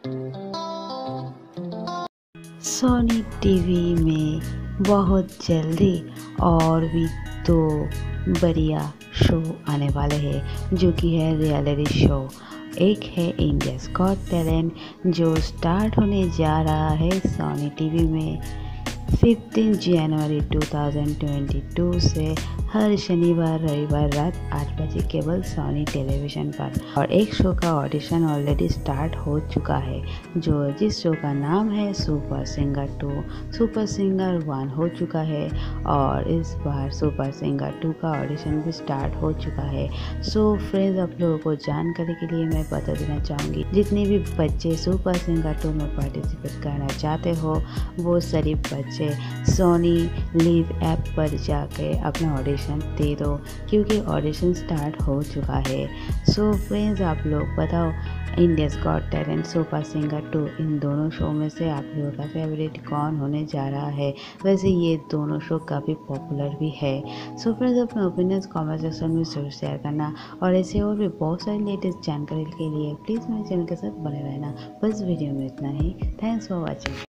Sony TV में बहुत जल्दी और भी दो बढ़िया शो आने वाले हैं जो कि है रियलिटी शो। एक है इंडियाज़ गॉट टैलेंट जो स्टार्ट होने जा रहा है सोनी टीवी में 15 जनवरी 2022 से हर शनिवार रविवार रात 8 बजे केवल सोनी टेलीविज़न पर। और एक शो का ऑडिशन ऑलरेडी स्टार्ट हो चुका है जिस शो का नाम है सुपर सिंगर 2। सुपर सिंगर 1 हो चुका है और इस बार सुपर सिंगर 2 का ऑडिशन भी स्टार्ट हो चुका है। सो फ्रेंड्स, आप लोगों को जानकारी के लिए मैं बता देना चाहूँगी, जितने भी बच्चे सुपर सिंगर 2 में पार्टिसिपेट करना चाहते हो वो सभी बच्चे सोनी लिव ऐप पर जाके अपना ऑडिशन दे दो, क्योंकि ऑडिशन स्टार्ट हो चुका है। सो फ्रेंड्स, आप लोग बताओ, India's got talent super singer 2 इन दोनों शो में से आप लोगों का फेवरेट कौन होने जा रहा है? वैसे ये दोनों शो काफ़ी पॉपुलर भी है। सो फ्रेंड्स, अपने ओपिनियंस कमेंट सेक्शन में जरूर शेयर करना और ऐसे और भी बहुत सारी लेटेस्ट जानकारी के लिए प्लीज़ मेरे चैनल के साथ बने रहना। बस वीडियो में इतना ही। Thanks for watching.